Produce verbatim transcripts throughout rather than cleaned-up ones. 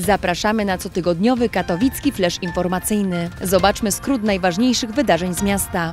Zapraszamy na cotygodniowy katowicki flash informacyjny. Zobaczmy skrót najważniejszych wydarzeń z miasta.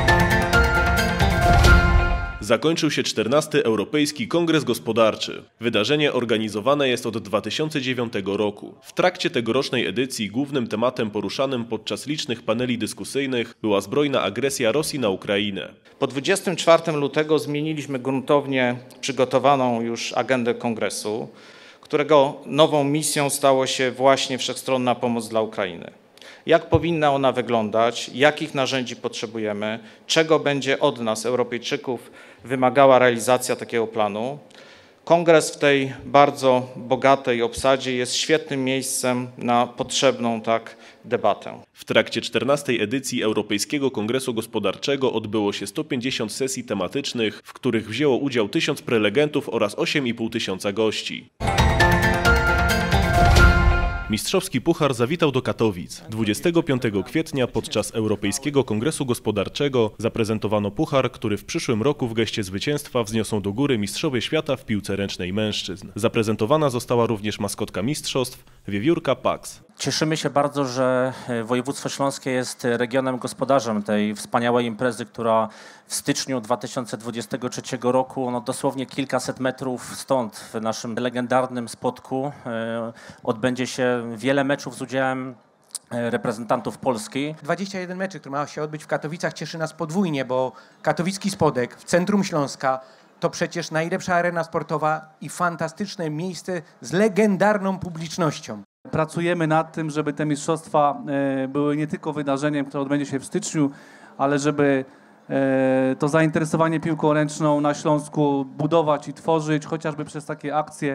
Zakończył się czternasty Europejski Kongres Gospodarczy. Wydarzenie organizowane jest od dwa tysiące dziewiątego roku. W trakcie tegorocznej edycji głównym tematem poruszanym podczas licznych paneli dyskusyjnych była zbrojna agresja Rosji na Ukrainę. Po dwudziestego czwartego lutego zmieniliśmy gruntownie przygotowaną już agendę kongresu, którego nową misją stało się właśnie wszechstronna pomoc dla Ukrainy. Jak powinna ona wyglądać, jakich narzędzi potrzebujemy, czego będzie od nas, Europejczyków, wymagała realizacja takiego planu. Kongres w tej bardzo bogatej obsadzie jest świetnym miejscem na potrzebną tak debatę. W trakcie czternastej edycji Europejskiego Kongresu Gospodarczego odbyło się sto pięćdziesiąt sesji tematycznych, w których wzięło udział tysiąc prelegentów oraz osiem i pół tysiąca gości. Mistrzowski Puchar zawitał do Katowic. dwudziestego piątego kwietnia podczas Europejskiego Kongresu Gospodarczego zaprezentowano puchar, który w przyszłym roku w geście zwycięstwa wzniosą do góry mistrzowie świata w piłce ręcznej mężczyzn. Zaprezentowana została również maskotka mistrzostw, wiewiórka Pax. Cieszymy się bardzo, że województwo śląskie jest regionem gospodarzem tej wspaniałej imprezy, która w styczniu dwa tysiące dwudziestego trzeciego roku, no dosłownie kilkaset metrów stąd, w naszym legendarnym Spodku, odbędzie się wiele meczów z udziałem reprezentantów Polski. dwadzieścia jeden meczy, które mają się odbyć w Katowicach, cieszy nas podwójnie, bo katowicki Spodek w centrum Śląska to przecież najlepsza arena sportowa i fantastyczne miejsce z legendarną publicznością. Pracujemy nad tym, żeby te mistrzostwa były nie tylko wydarzeniem, które odbędzie się w styczniu, ale żeby to zainteresowanie piłką ręczną na Śląsku budować i tworzyć, chociażby przez takie akcje.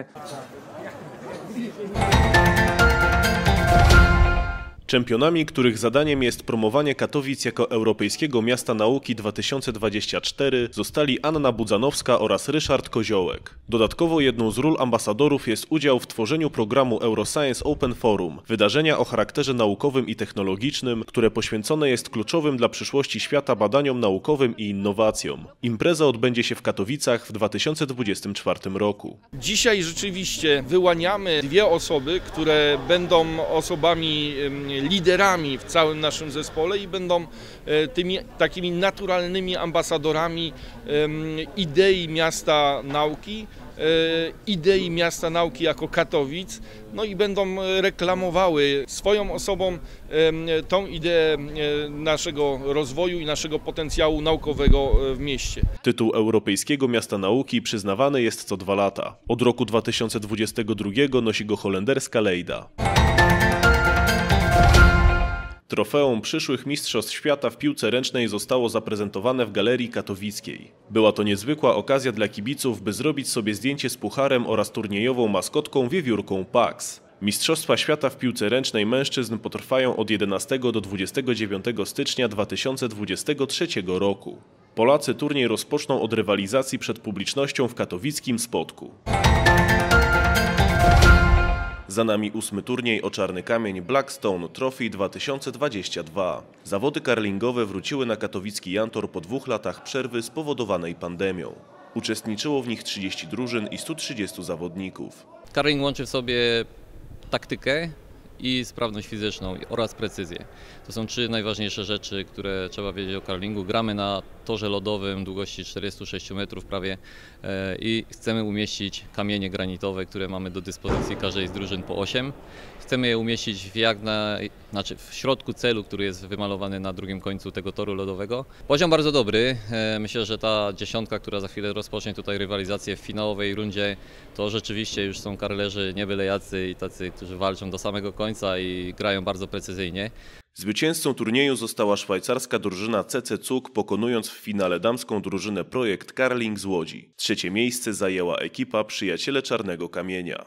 Czempionami, których zadaniem jest promowanie Katowic jako Europejskiego Miasta Nauki dwa tysiące dwudziestego czwartego, zostali Anna Budzanowska oraz Ryszard Koziołek. Dodatkowo jedną z ról ambasadorów jest udział w tworzeniu programu Euroscience Open Forum, wydarzenia o charakterze naukowym i technologicznym, które poświęcone jest kluczowym dla przyszłości świata badaniom naukowym i innowacjom. Impreza odbędzie się w Katowicach w dwa tysiące dwudziestym czwartym roku. Dzisiaj rzeczywiście wyłaniamy dwie osoby, które będą osobami liderami w całym naszym zespole i będą tymi takimi naturalnymi ambasadorami idei miasta nauki, idei miasta nauki jako Katowic, no i będą reklamowały swoją osobą tą ideę naszego rozwoju i naszego potencjału naukowego w mieście. Tytuł Europejskiego Miasta Nauki przyznawany jest co dwa lata. Od roku dwa tysiące dwudziestego drugiego nosi go holenderska Lejda. Trofeum przyszłych Mistrzostw Świata w piłce ręcznej zostało zaprezentowane w Galerii Katowickiej. Była to niezwykła okazja dla kibiców, by zrobić sobie zdjęcie z pucharem oraz turniejową maskotką wiewiórką Pax. Mistrzostwa Świata w piłce ręcznej mężczyzn potrwają od jedenastego do dwudziestego dziewiątego stycznia dwa tysiące dwudziestego trzeciego roku. Polacy turniej rozpoczną od rywalizacji przed publicznością w katowickim Spodku. Za nami ósmy turniej o czarny kamień Blackstone Trophy dwa tysiące dwudziesty drugi. Zawody karlingowe wróciły na katowicki Jantor po dwóch latach przerwy spowodowanej pandemią. Uczestniczyło w nich trzydzieści drużyn i stu trzydziestu zawodników. Karling łączy w sobie taktykę i sprawność fizyczną oraz precyzję. To są trzy najważniejsze rzeczy, które trzeba wiedzieć o karlingu. Gramy na torze lodowym długości czterdziestu sześciu metrów prawie i chcemy umieścić kamienie granitowe, które mamy do dyspozycji każdej z drużyn po osiem. Chcemy je umieścić w, jak na, znaczy w środku celu, który jest wymalowany na drugim końcu tego toru lodowego. Poziom bardzo dobry. Myślę, że ta dziesiątka, która za chwilę rozpocznie tutaj rywalizację w finałowej rundzie, to rzeczywiście już są karlerzy nie byle jacy i tacy, którzy walczą do samego końca i grają bardzo precyzyjnie. Zwycięzcą turnieju została szwajcarska drużyna C C Cuk, pokonując w finale damską drużynę Projekt Karling z Łodzi. Trzecie miejsce zajęła ekipa Przyjaciele Czarnego Kamienia.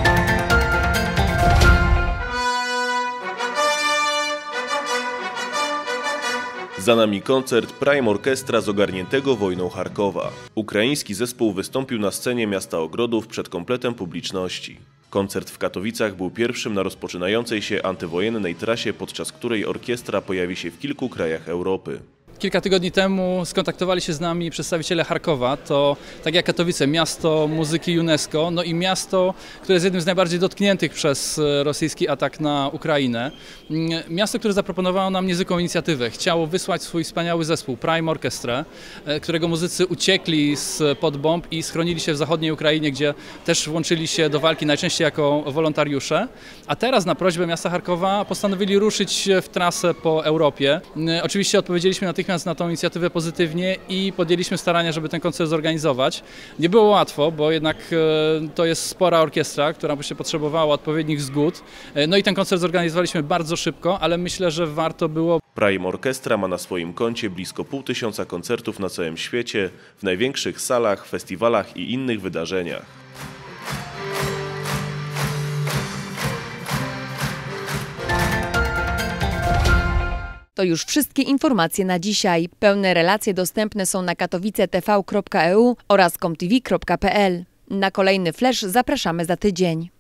Za nami koncert Prime Orkiestra z ogarniętego wojną Charkowa. Ukraiński zespół wystąpił na scenie miasta Ogrodów przed kompletem publiczności. Koncert w Katowicach był pierwszym na rozpoczynającej się antywojennej trasie, podczas której orkiestra pojawi się w kilku krajach Europy. Kilka tygodni temu skontaktowali się z nami przedstawiciele Charkowa, to tak jak Katowice, miasto muzyki UNESCO, no i miasto, które jest jednym z najbardziej dotkniętych przez rosyjski atak na Ukrainę. Miasto, które zaproponowało nam niezwykłą inicjatywę. Chciało wysłać swój wspaniały zespół Prime Orchestrę, którego muzycy uciekli spod bomb i schronili się w zachodniej Ukrainie, gdzie też włączyli się do walki najczęściej jako wolontariusze. A teraz na prośbę miasta Charkowa postanowili ruszyć w trasę po Europie. Oczywiście odpowiedzieliśmy natychmiast na tą inicjatywę pozytywnie i podjęliśmy starania, żeby ten koncert zorganizować. Nie było łatwo, bo jednak to jest spora orkiestra, która by się potrzebowała odpowiednich zgód. No i ten koncert zorganizowaliśmy bardzo szybko, ale myślę, że warto było. Prime Orchestra ma na swoim koncie blisko pół tysiąca koncertów na całym świecie, w największych salach, festiwalach i innych wydarzeniach. To już wszystkie informacje na dzisiaj. Pełne relacje dostępne są na katowice t v kropka e u oraz com t v kropka p l. Na kolejny flash zapraszamy za tydzień.